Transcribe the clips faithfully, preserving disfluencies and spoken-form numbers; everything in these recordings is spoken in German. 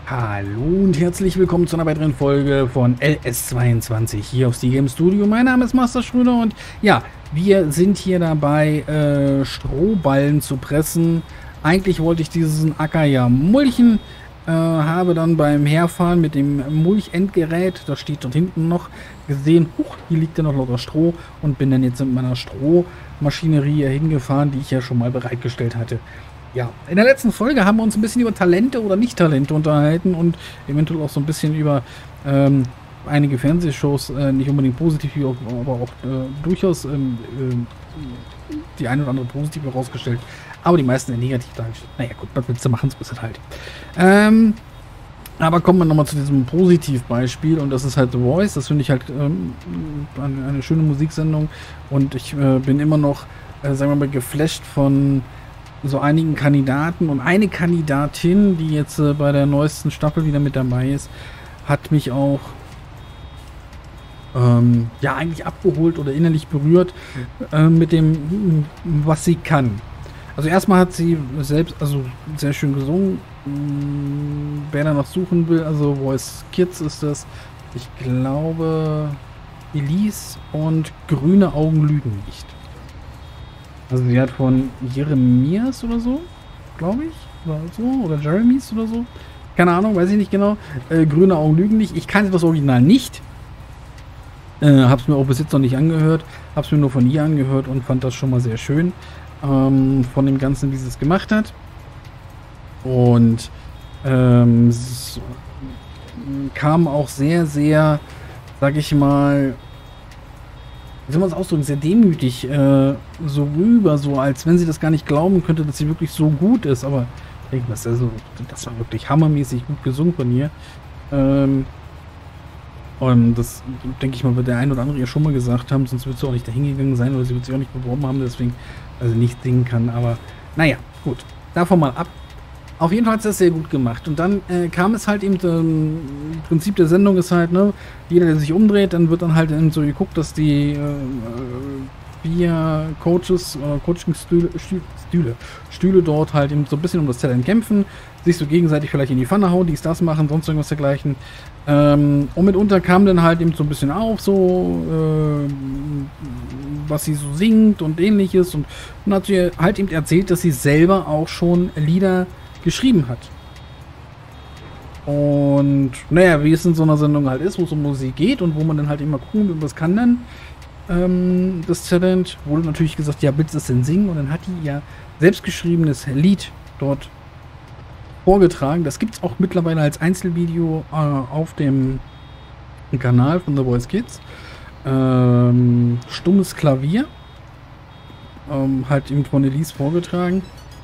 Hallo und herzlich willkommen zu einer weiteren Folge von L S zweiundzwanzig hier auf Steam Studio. Mein Name ist Master Schröder und ja, wir sind hier dabei, äh, Strohballen zu pressen. Eigentlich wollte ich diesen Acker ja mulchen, äh, habe dann beim Herfahren mit dem Mulchendgerät, das steht dort hinten noch, gesehen, huch, hier liegt ja noch lauter Stroh und bin dann jetzt mit meiner Strohmaschinerie hier hingefahren, die ich ja schon mal bereitgestellt hatte. Ja, in der letzten Folge haben wir uns ein bisschen über Talente oder Nicht-Talente unterhalten und eventuell auch so ein bisschen über ähm, einige Fernsehshows, äh, nicht unbedingt positiv, aber auch äh, durchaus ähm, äh, die eine oder andere positiv herausgestellt, aber die meisten negativ dargestellt. Naja gut, was willst du machen, so ist es halt. Ähm, aber kommen wir nochmal zu diesem Positivbeispiel und das ist halt The Voice, das finde ich halt ähm, eine, eine schöne Musiksendung und ich äh, bin immer noch, äh, sagen wir mal, geflasht von so einigen Kandidaten und eine Kandidatin, die jetzt äh, bei der neuesten Staffel wieder mit dabei ist, hat mich auch ähm, ja eigentlich abgeholt oder innerlich berührt äh, mit dem, was sie kann. Also erstmal hat sie selbst, also sehr schön gesungen. Wer danach suchen will, also Voice Kids ist das, ich glaube, Elise und Grüne Augen lügen nicht. Also sie hat von Jeremias oder so, glaube ich, oder so, oder Jeremys oder so. Keine Ahnung, weiß ich nicht genau. Äh, Grüne Augen lügen nicht. Ich kannte das Original nicht. Äh, hab's mir auch bis jetzt noch nicht angehört. Hab's mir nur von ihr angehört und fand das schon mal sehr schön. Ähm, von dem Ganzen, wie sie es gemacht hat. Und ähm, es kam auch sehr, sehr, sag ich mal, wie soll man es ausdrücken, sehr demütig äh, so rüber, so als wenn sie das gar nicht glauben könnte, dass sie wirklich so gut ist. Aber ich denke, das, also, das war wirklich hammermäßig gut gesungen von ihr. Ähm, und das, denke ich mal, wird der ein oder andere ja schon mal gesagt haben, sonst wird sie auch nicht dahin gegangen sein oder sie wird sich auch nicht beworben haben, deswegen also nicht singen kann. Aber naja, gut, davon mal ab. Auf jeden Fall hat sie das sehr gut gemacht. Und dann äh, kam es halt eben, ähm, Prinzip der Sendung ist halt, ne, jeder, der sich umdreht, dann wird dann halt eben so geguckt, dass die äh, vier Coaches, äh, Coaching-Stühle, Stühle, Stühle dort halt eben so ein bisschen um das Talent kämpfen, sich so gegenseitig vielleicht in die Pfanne hauen, dies, das machen, sonst irgendwas dergleichen. Ähm, und mitunter kam dann halt eben so ein bisschen auf, so, äh, was sie so singt und ähnliches. Und dann hat sie halt eben erzählt, dass sie selber auch schon Lieder geschrieben hat. Und naja, wie es in so einer Sendung halt ist, wo es um Musik geht und wo man dann halt immer gucken will, was kann dann ähm, das Talent, wurde natürlich gesagt, ja, willst du es denn singen? Und dann hat die ja selbstgeschriebenes Lied dort vorgetragen. Das gibt es auch mittlerweile als Einzelvideo äh, auf dem Kanal von The Voice Kids. Ähm, Stummes Klavier. Ähm, halt eben von Elise vorgetragen.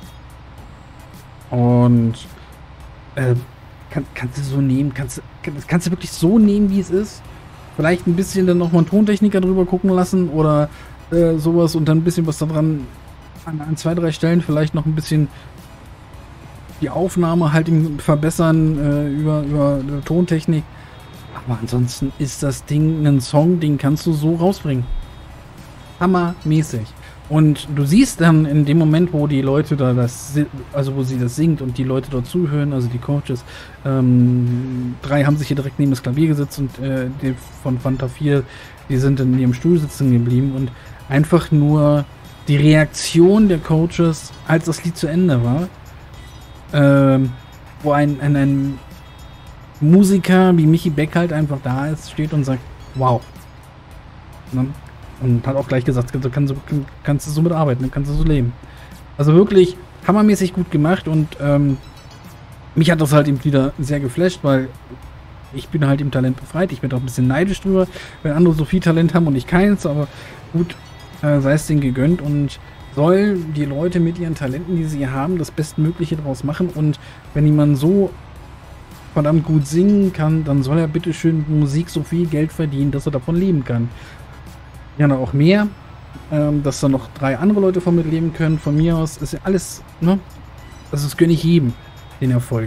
Und äh, kann, kannst du so nehmen, kannst, kann, kannst du wirklich so nehmen, wie es ist? Vielleicht ein bisschen dann nochmal einen Tontechniker drüber gucken lassen oder äh, sowas und dann ein bisschen was daran an, an zwei, drei Stellen vielleicht noch ein bisschen die Aufnahme halt verbessern äh, über, über Tontechnik. Aber ansonsten ist das Ding ein Song, den kannst du so rausbringen. Hammermäßig. Und du siehst dann in dem Moment, wo die Leute da das, also wo sie das singt und die Leute dort zuhören, also die Coaches, ähm, drei haben sich hier direkt neben das Klavier gesetzt und äh, die von Fanta vier, die sind in ihrem Stuhl sitzen geblieben und einfach nur die Reaktion der Coaches, als das Lied zu Ende war, ähm, wo ein, ein, ein Musiker wie Michi Beck halt einfach da ist, steht und sagt, wow. Ne? Und hat auch gleich gesagt, du kannst, kannst du so mitarbeiten, kannst du so leben. Also wirklich hammermäßig gut gemacht und ähm, mich hat das halt eben wieder sehr geflasht, weil ich bin halt im Talent befreit. Ich bin auch ein bisschen neidisch drüber, wenn andere so viel Talent haben und ich keins, aber gut, äh, sei es denen gegönnt und soll die Leute mit ihren Talenten, die sie haben, das Bestmögliche draus machen und wenn jemand so verdammt gut singen kann, dann soll er bitteschön mit Musik so viel Geld verdienen, dass er davon leben kann. Ja, noch auch mehr, ähm, dass da noch drei andere Leute von mitleben können. Von mir aus ist ja alles, ne? Also das gönne ich jedem, den Erfolg.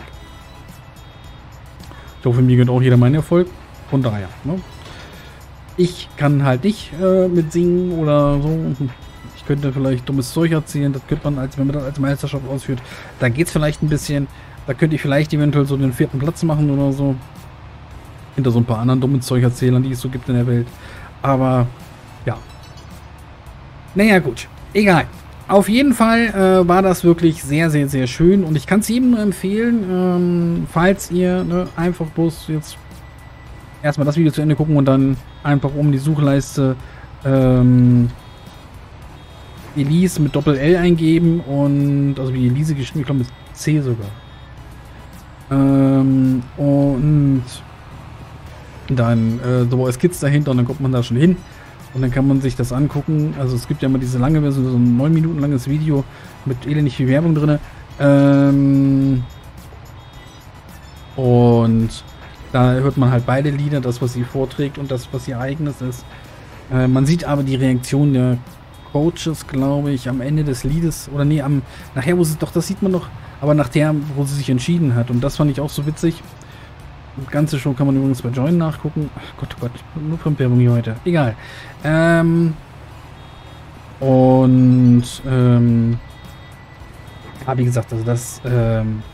Ich hoffe, mir gönnt auch jeder meinen Erfolg. Von daher, ne? Ich kann halt nicht äh, mit singen oder so. Ich Ich könnte vielleicht dummes Zeug erzählen, das könnte man, als wenn man das als Meisterschaft ausführt. Da geht es vielleicht ein bisschen, Da könnte ich vielleicht eventuell so den vierten Platz machen oder so. Hinter so ein paar anderen dummen Zeugerzählern, die es so gibt in der Welt. Aber, ja. Naja, gut. Egal. Auf jeden Fall äh, war das wirklich sehr, sehr, sehr schön. Und ich kann es jedem nur empfehlen, ähm, falls ihr ne, einfach bloß jetzt erstmal das Video zu Ende gucken und dann einfach um die Suchleiste ähm, Elise mit Doppel-L eingeben und, also wie Elise geschrieben, ich glaube mit C sogar. Ähm, und dann äh, The Voice Kids dahinter und dann kommt man da schon hin und dann kann man sich das angucken. Also es gibt ja immer diese lange Version, so ein neun Minuten langes Video mit elendig viel Werbung drin. Ähm, und da hört man halt beide Lieder, das was sie vorträgt und das was ihr eigenes ist. Äh, man sieht aber die Reaktion der Coaches, glaube ich, am Ende des Liedes oder nee, am nachher, wo sie doch, das sieht man noch, aber nachher, wo sie sich entschieden hat und das fand ich auch so witzig. Die ganze Show kann man übrigens bei Join nachgucken. Ach Gott, oh Gott, nur Fremdwerbung hier heute. Egal. Ähm, und, ähm, ja, wie gesagt, also das, ähm,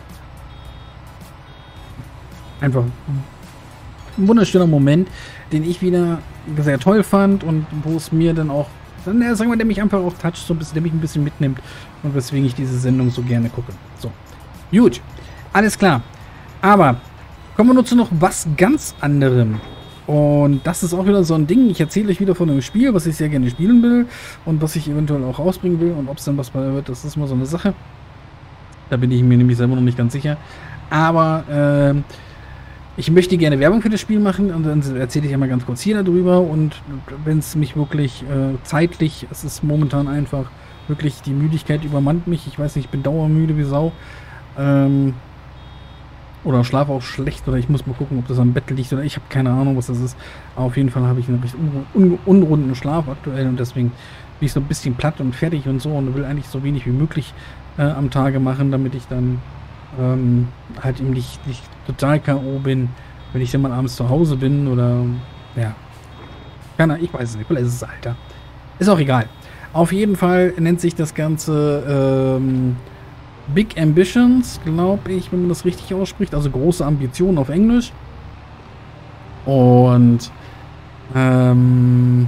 einfach ein wunderschöner Moment, den ich wieder sehr toll fand und wo es mir dann auch, dann, ja, sagen wir, der mich einfach auch toucht, so ein bisschen, der mich ein bisschen mitnimmt und weswegen ich diese Sendung so gerne gucke. So, gut, alles klar. Aber kommen wir nur zu noch was ganz anderem. Und das ist auch wieder so ein Ding. Ich erzähle euch wieder von einem Spiel, was ich sehr gerne spielen will und was ich eventuell auch rausbringen will. Und ob es dann was bei wird, das ist mal so eine Sache. Da bin ich mir nämlich selber noch nicht ganz sicher. Aber äh, ich möchte gerne Werbung für das Spiel machen und dann erzähle ich einmal ganz kurz hier darüber. Und wenn es mich wirklich äh, zeitlich, es ist momentan einfach wirklich, die Müdigkeit übermannt mich. Ich weiß nicht, ich bin dauermüde wie Sau. Ähm, Oder schlafe auch schlecht oder ich muss mal gucken, ob das am Bett liegt oder ich habe keine Ahnung, was das ist. Aber auf jeden Fall habe ich einen recht un un unrunden Schlaf aktuell und deswegen bin ich so ein bisschen platt und fertig und so und will eigentlich so wenig wie möglich äh, am Tage machen, damit ich dann ähm, halt eben nicht, nicht total K O bin, wenn ich dann mal abends zu Hause bin oder ja. Keine, ich weiß es nicht, vielleicht ist es Alter. Ist auch egal. Auf jeden Fall nennt sich das Ganze ähm, Big Ambitions, glaube ich, wenn man das richtig ausspricht. Also große Ambitionen auf Englisch. Und ähm,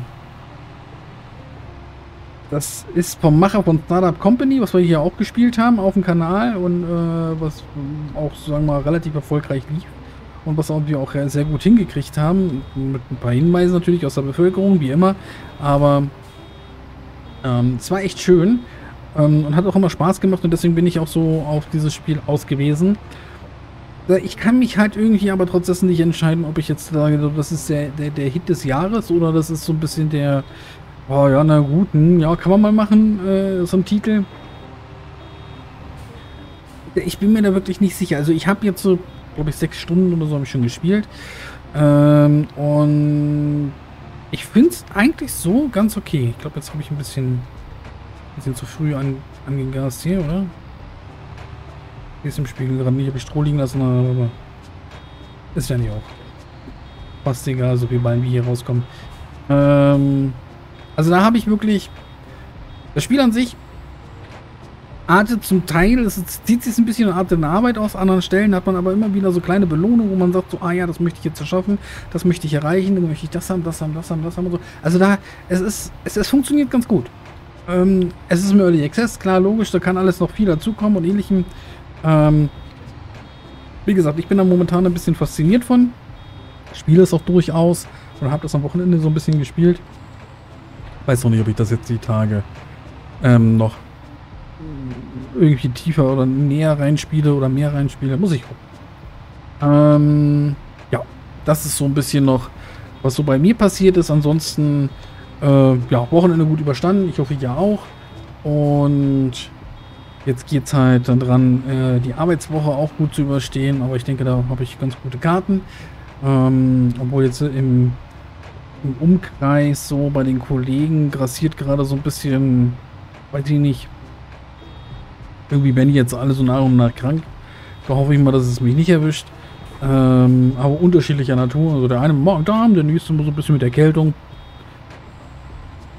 das ist vom Macher von Startup Company, was wir hier auch gespielt haben auf dem Kanal und äh, was auch, sagen wir mal, relativ erfolgreich lief. Und was auch wir auch sehr gut hingekriegt haben. Mit ein paar Hinweisen natürlich aus der Bevölkerung, wie immer. Aber ähm, es war echt schön. Und hat auch immer Spaß gemacht und deswegen bin ich auch so auf dieses Spiel aus gewesen. Ich kann mich halt irgendwie aber trotzdem nicht entscheiden, ob ich jetzt sage, das ist der, der, der Hit des Jahres oder das ist so ein bisschen der, oh ja, na gut, ja, kann man mal machen, äh, so ein Titel. Ich bin mir da wirklich nicht sicher. Also ich habe jetzt so, glaube ich, sechs Stunden oder so habe ich schon gespielt. Ähm, und ich finde es eigentlich so ganz okay. Ich glaube, jetzt habe ich ein bisschen... Wir sind zu früh an, angegast hier, oder? Hier ist im Spiegel gerade nicht, habe ich Stroh liegen lassen, aber ist ja nicht auch. Fast egal, so viel Bein wie hier rauskommen. Ähm, also da habe ich wirklich das Spiel an sich artet zum Teil, es zieht sich ein bisschen artet in Arbeit aus, an anderen Stellen hat man aber immer wieder so kleine Belohnungen, wo man sagt so, ah ja, das möchte ich jetzt schaffen, das möchte ich erreichen, dann möchte ich das haben, das haben, das haben, das haben und so. Also da, es ist, es, es funktioniert ganz gut. Ähm, es ist im Early Access, klar, logisch, da kann alles noch viel dazukommen und ähnlichem. Ähm, wie gesagt, ich bin da momentan ein bisschen fasziniert von. Spiele es auch durchaus oder habe das am Wochenende so ein bisschen gespielt. Weiß noch nicht, ob ich das jetzt die Tage ähm, noch irgendwie tiefer oder näher reinspiele oder mehr reinspiele. Muss ich gucken. Ähm, ja, das ist so ein bisschen noch, was so bei mir passiert ist. Ansonsten Äh, ja, Wochenende gut überstanden. Ich hoffe, ja auch. Und jetzt geht es halt dann dran, äh, die Arbeitswoche auch gut zu überstehen. Aber ich denke, da habe ich ganz gute Karten. Ähm, obwohl jetzt im, im Umkreis so bei den Kollegen grassiert gerade so ein bisschen, weiß ich nicht, irgendwie werden die jetzt alle so nach und nach krank. Da hoffe ich mal, dass es mich nicht erwischt. Ähm, aber unterschiedlicher Natur. Also der eine Magen-Darm, der nächste so ein bisschen mit Erkältung.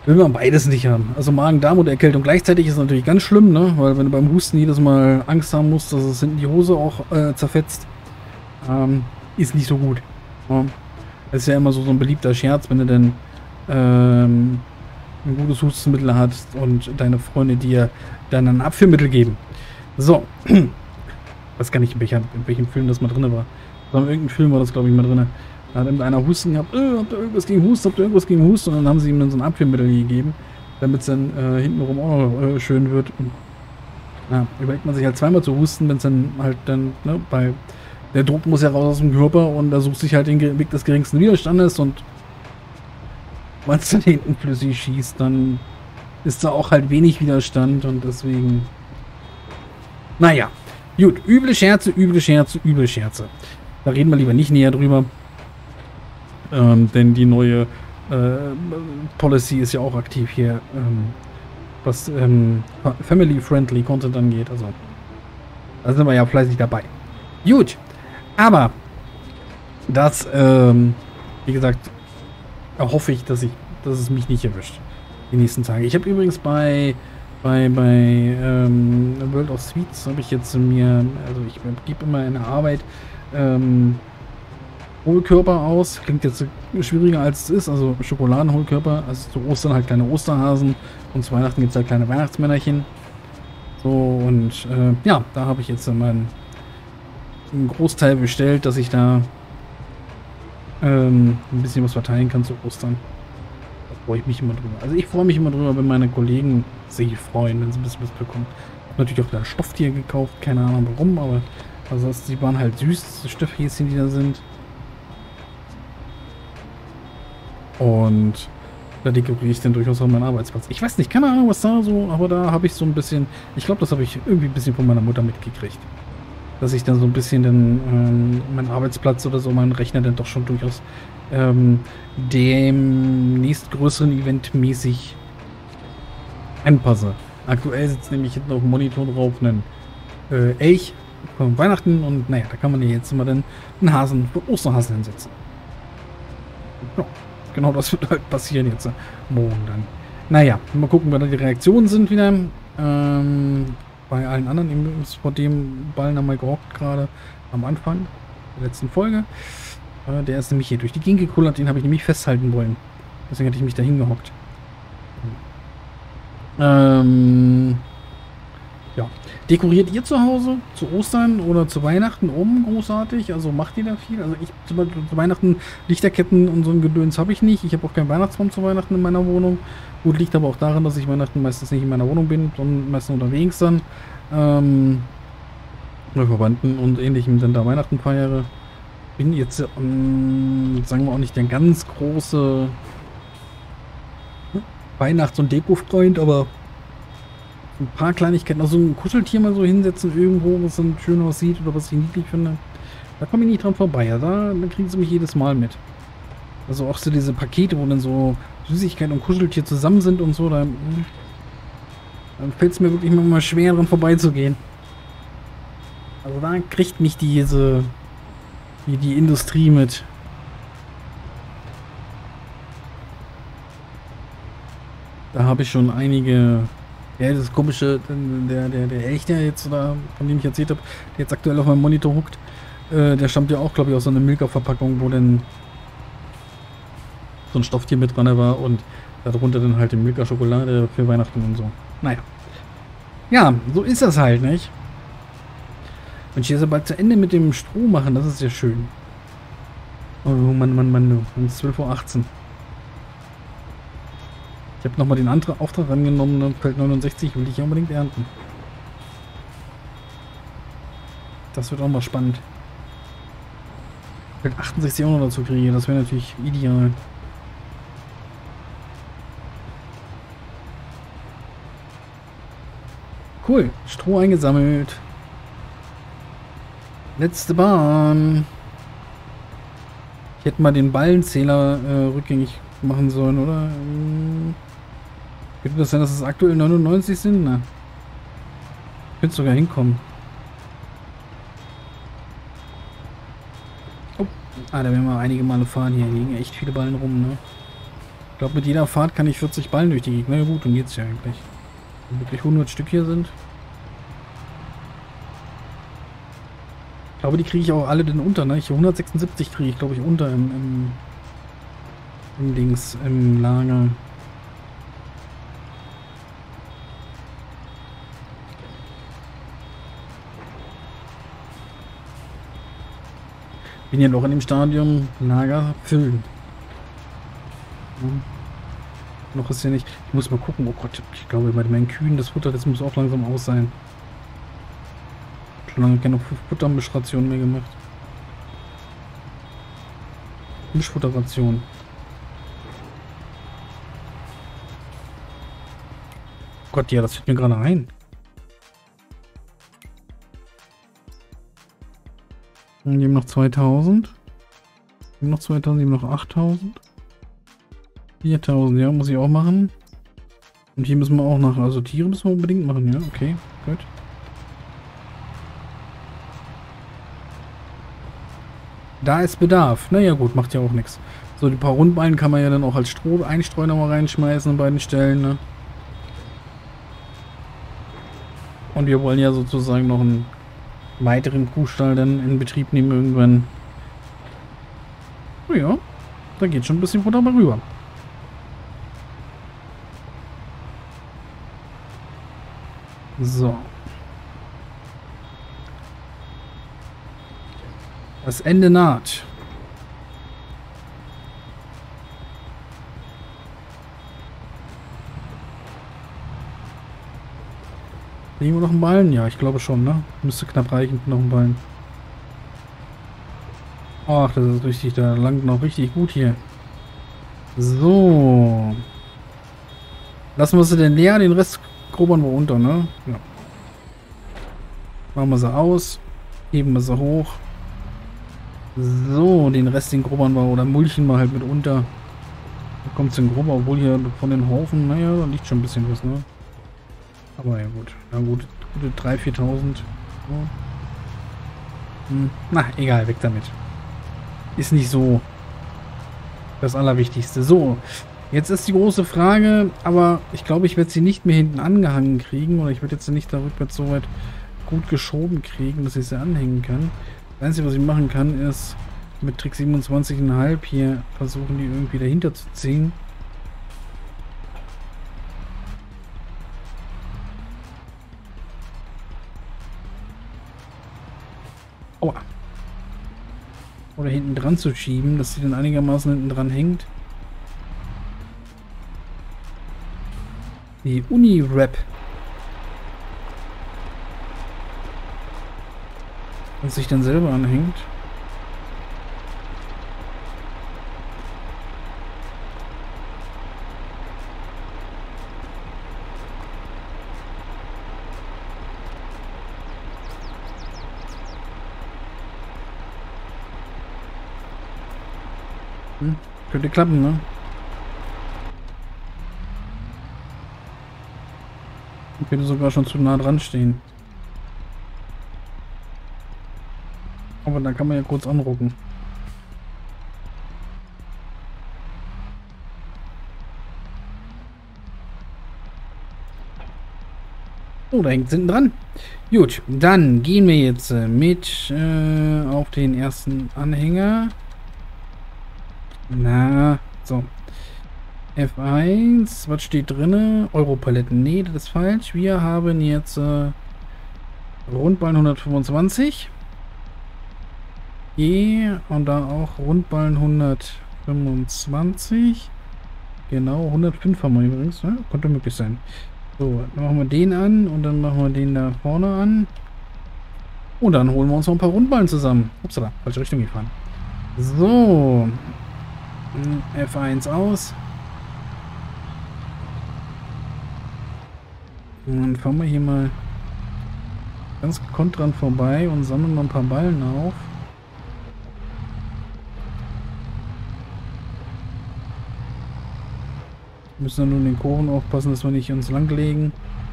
will man beides nicht haben. Also Magen-Darm und Erkältung gleichzeitig ist natürlich ganz schlimm, ne? Weil wenn du beim Husten jedes Mal Angst haben musst, dass es hinten die Hose auch äh, zerfetzt, ähm, ist nicht so gut. Ja. Das ist ja immer so, so ein beliebter Scherz, wenn du denn ähm, ein gutes Hustenmittel hast und deine Freunde dir dann ein Abführmittel geben. So. Ich weiß gar nicht, in, welcher, in welchem Film das mal drin war. In irgendeinem Film war das, glaube ich, mal drin. Da hat irgendeiner Husten gehabt, äh, habt ihr irgendwas gegen Husten, habt ihr irgendwas gegen Husten? Und dann haben sie ihm dann so ein Abführmittel gegeben, damit es dann äh, hintenrum auch noch äh, schön wird. Und, ja, überlegt man sich halt zweimal zu husten, wenn es dann halt dann, ne, bei der Druck muss ja raus aus dem Körper und da sucht sich halt den Weg des geringsten Widerstandes und wenn es dann hinten flüssig schießt, dann ist da auch halt wenig Widerstand und deswegen, naja, gut, üble Scherze, üble Scherze, üble Scherze. Da reden wir lieber nicht näher drüber. Ähm, denn die neue äh, Policy ist ja auch aktiv hier, ähm, was ähm, Family-Friendly Content angeht. Also, da sind wir ja fleißig dabei. Gut, aber das, ähm, wie gesagt, hoffe ich, dass ich, dass es mich nicht erwischt die nächsten Tage. Ich habe übrigens bei bei bei ähm, World of Sweets habe ich jetzt mir, also ich gebe immer in der Arbeit ähm, Hohlkörper aus. Klingt jetzt schwieriger als es ist. Also Schokoladenhohlkörper. Also zu Ostern halt kleine Osterhasen. Und zu Weihnachten gibt es halt kleine Weihnachtsmännerchen. So und äh, ja, da habe ich jetzt meinen einen Großteil bestellt, dass ich da ähm, ein bisschen was verteilen kann zu Ostern. Da freue ich mich immer drüber. Also ich freue mich immer drüber, wenn meine Kollegen sich freuen, wenn sie ein bisschen was bekommen. Ich habe natürlich auch wieder Stofftier gekauft. Keine Ahnung warum, aber also die waren halt süß, die Stoffhäschen, die da sind. Und da dekoriere ich dann durchaus auch meinen Arbeitsplatz. Ich weiß nicht, keine Ahnung, was da so, aber da habe ich so ein bisschen, ich glaube, das habe ich irgendwie ein bisschen von meiner Mutter mitgekriegt. Dass ich dann so ein bisschen dann ähm, meinen Arbeitsplatz oder so, meinen Rechner dann doch schon durchaus ähm, dem nächstgrößeren Event mäßig anpasse. Aktuell sitzt nämlich hinten auf dem Monitor drauf ein äh, Elch von Weihnachten und naja, da kann man ja jetzt immer dann einen Hasen, einen Osterhasen hinsetzen. Ja. Genau, das wird halt passieren jetzt äh, morgen dann. Naja, mal gucken, wann da die Reaktionen sind wieder. Ähm, bei allen anderen, übrigens vor dem Ballen haben wir gehockt gerade am Anfang der letzten Folge. Äh, der ist nämlich hier durch die Gegend gekullert, den habe ich nämlich festhalten wollen. Deswegen hatte ich mich da hingehockt. Ähm, ja. Dekoriert ihr zu Hause zu Ostern oder zu Weihnachten um großartig? Also macht ihr da viel? Also ich zum Beispiel zu Weihnachten Lichterketten und so ein Gedöns habe ich nicht. Ich habe auch keinen Weihnachtsbaum zu Weihnachten in meiner Wohnung. Gut, liegt aber auch daran, dass ich Weihnachten meistens nicht in meiner Wohnung bin, sondern meistens unterwegs dann. Ähm, bei Verwandten und Ähnlichem dann da Weihnachten feiere. Bin jetzt, ähm, sagen wir auch nicht der ganz große Weihnachts- und Deko-Freund, aber ein paar Kleinigkeiten, also ein Kuscheltier mal so hinsetzen irgendwo, was dann schön aussieht oder was ich niedlich finde, da komme ich nicht dran vorbei. Ja, da, da kriegen sie mich jedes Mal mit. Also auch so diese Pakete, wo dann so Süßigkeiten und Kuscheltier zusammen sind und so, da, dann fällt es mir wirklich mal schwer, dran vorbeizugehen. Also da kriegt mich diese, die, die Industrie mit. Da habe ich schon einige. Ja, das komische, der, der, der Elch, der jetzt, oder von dem ich erzählt habe, der jetzt aktuell auf meinem Monitor huckt, äh, der stammt ja auch, glaube ich, aus so einer Milka-Verpackung, wo dann so ein Stofftier mit dran war und darunter dann halt die Milka-Schokolade für Weihnachten und so. Naja. Ja, so ist das halt, nicht? Wenn ich jetzt bald zu Ende mit dem Stroh machen, das ist ja schön. Oh Mann, Mann, Mann, es ist zwölf Uhr achtzehn. Ich habe nochmal den anderen Auftrag angenommen, ne? Feld neunundsechzig will ich ja unbedingt ernten. Das wird auch mal spannend. Feld achtundsechzig auch noch dazu kriege, das wäre natürlich ideal. Cool, Stroh eingesammelt. Letzte Bahn. Ich hätte mal den Ballenzähler äh, rückgängig machen sollen, oder? Hm. Könnte das sein, dass es aktuell neunundneunzig sind? Na. Könnte sogar hinkommen. Oh. Ah, da werden wir einige Male fahren hier. Hier liegen echt viele Ballen rum, ne? Ich glaube, mit jeder Fahrt kann ich vierzig Ballen durch die Gegend. Na ja, gut, dann geht's ja eigentlich. Wenn wirklich hundert Stück hier sind. Ich glaube, die kriege ich auch alle denn unter, ne? Ich hundertsechsundsiebzig kriege ich, glaube ich, unter im, im, im Dings, im Lager. Bin ja noch in dem Stadium Lager füllen. Ja. Noch ist ja nicht. Ich muss mal gucken. Oh Gott, ich glaube, bei meinen Kühen, das Futter, das muss auch langsam aus sein. Schon lange keine Futtermischration mehr gemacht. Mischfutterration. Gott, ja, das fällt mir gerade ein. Und nehmen noch zweitausend. Nehmen noch zweitausend, nehmen noch achttausend. viertausend, ja, muss ich auch machen. Und hier müssen wir auch nach, also Tiere müssen wir unbedingt machen, ja, okay, gut. Da ist Bedarf. Naja gut, macht ja auch nichts. So, die paar Rundballen kann man ja dann auch als Stroh einstreuen nochmal reinschmeißen an beiden Stellen, ne? Und wir wollen ja sozusagen noch einen weiteren Kuhstall dann in Betrieb nehmen irgendwann. Oh ja, da geht schon ein bisschen Futter mal rüber. So. Das Ende naht. Nehmen wir noch einen Ballen? Ja, ich glaube schon, ne? Müsste knapp reichen für noch einen Ballen. Ach, das ist richtig, da langt noch richtig gut hier. So. Lassen wir sie denn leer, den Rest grobern wir unter, ne? Ja. Machen wir sie aus. Heben wir sie hoch. So, den Rest, den grubbern wir oder mulchen wir halt mit unter. Da kommt es den grober, obwohl hier von den Haufen, naja, da liegt schon ein bisschen was, ne? Aber ja gut, na gut, gute dreitausend, viertausend. So. Hm. Na, egal, weg damit. Ist nicht so das Allerwichtigste. So, jetzt ist die große Frage, aber ich glaube, ich werde sie nicht mehr hinten angehangen kriegen oder ich werde jetzt nicht da rückwärts so weit gut geschoben kriegen, dass ich sie anhängen kann. Das Einzige, was ich machen kann, ist mit Trick siebenundzwanzig Komma fünf hier versuchen, die irgendwie dahinter zu ziehen. Aua. Oder hinten dran zu schieben, dass sie dann einigermaßen hinten dran hängt. Die Uni-Wrap. Und sich dann selber anhängt. Hm, könnte klappen, ne? Ich könnte sogar schon zu nah dran stehen. Aber da kann man ja kurz anrucken. Oh, da hängt es hinten dran. Gut, dann gehen wir jetzt mit äh, auf den ersten Anhänger. Na, so. F eins, was steht drin? Europaletten. Nee, das ist falsch. Wir haben jetzt äh, Rundballen hundertfünfundzwanzig. E und da auch Rundballen hundertfünfundzwanzig. Genau, hundertfünf haben wir übrigens. Ne? Konnte möglich sein. So, dann machen wir den an und dann machen wir den da vorne an. Und dann holen wir uns noch ein paar Rundballen zusammen. Upsala, falsche Richtung gefahren. So. F eins aus. Und dann fahren wir hier mal ganz gekonnt dran vorbei und sammeln noch ein paar Ballen auf. Wir müssen dann nur in den Kurven aufpassen, dass wir nicht uns langlegen.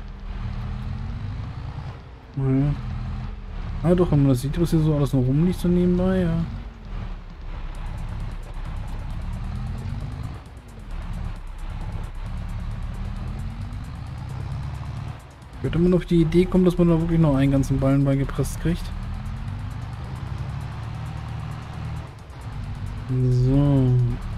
Naja. Ah doch, wenn man das sieht, was hier so alles noch rumliegt so nebenbei, ja. würde man auf die Idee kommen, dass man da wirklich noch einen ganzen Ballen beigepresst kriegt. So.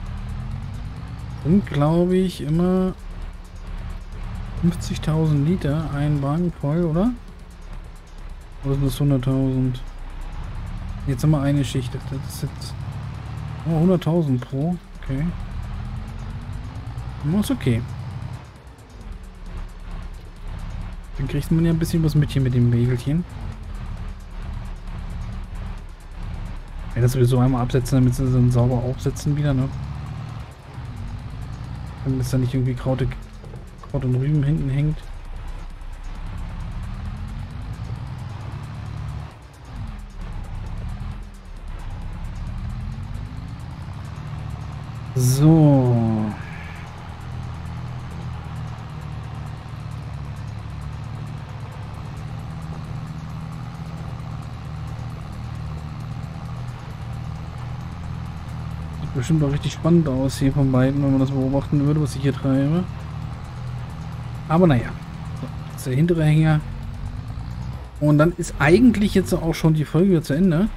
Sind, glaube ich, immer fünfzigtausend Liter ein Wagen voll, oder? Oder sind das hunderttausend? Jetzt haben wir eine Schicht. Das ist jetzt oh, hunderttausend pro. Okay. Das ist okay. Dann kriegt man ja ein bisschen was mit hier mit dem Wägelchen. Ja, das sowieso einmal absetzen, damit sie dann sauber aufsetzen wieder, ne? Damit es da nicht irgendwie Kraut, Kraut und Rüben hinten hängt. So. Sieht bestimmt auch richtig spannend aus hier von beiden, wenn man das beobachten würde, was ich hier treibe. Aber naja. So, das ist der hintere Hänger. Und dann ist eigentlich jetzt auch schon die Folge wieder zu Ende.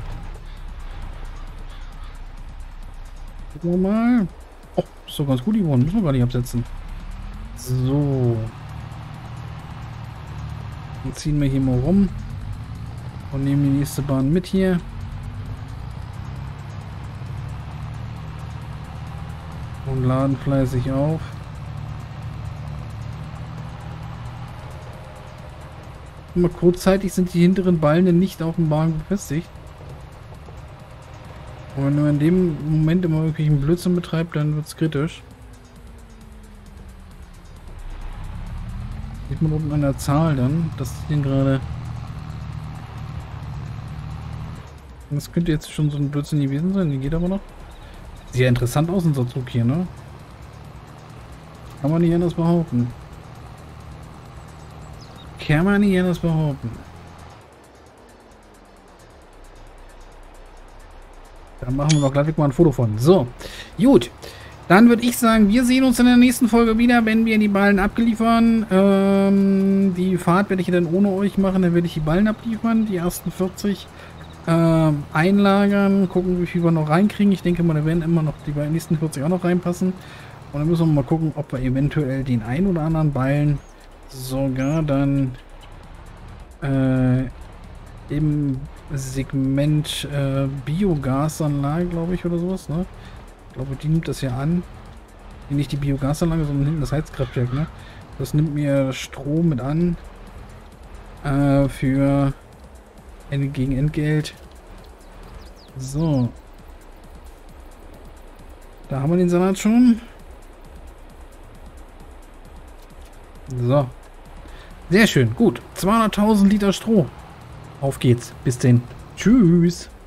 Gucken wir mal. Oh, ist doch ganz gut geworden. Müssen wir gar nicht absetzen. So. Dann ziehen wir hier mal rum. Und nehmen die nächste Bahn mit hier. Und laden fleißig auf. Mal kurzzeitig sind die hinteren Ballen nicht auf dem Wagen befestigt. Und wenn man in dem Moment immer wirklich einen Blödsinn betreibt, dann wird es kritisch. Sieht man unten an der Zahl dann, dass den gerade... Das könnte jetzt schon so ein Blödsinn gewesen sein, die geht aber noch. Sieht ja interessant aus, unser Zug hier, ne? Kann man nicht anders behaupten. Kann man nicht anders behaupten. Da machen wir doch gleich mal ein Foto von. So, gut. Dann würde ich sagen, wir sehen uns in der nächsten Folge wieder, wenn wir die Ballen abliefern. Ähm, die Fahrt werde ich dann ohne euch machen. Dann werde ich die Ballen abliefern. Die ersten vierzig ähm, einlagern. Gucken, wie viel wir noch reinkriegen. Ich denke mal, da werden immer noch die nächsten vierzig auch noch reinpassen. Und dann müssen wir mal gucken, ob wir eventuell den ein oder anderen Ballen sogar dann äh, im Segment äh, Biogasanlage, glaube ich, oder sowas, ne? Ich glaube, die nimmt das ja an. Nicht die Biogasanlage, sondern hinten das Heizkraftwerk, ne? Das nimmt mir Strom mit an. Äh, für gegen Entgelt. So. Da haben wir den Salat schon. So. Sehr schön. Gut. zweihunderttausend Liter Stroh. Auf geht's. Bis denn. Tschüss.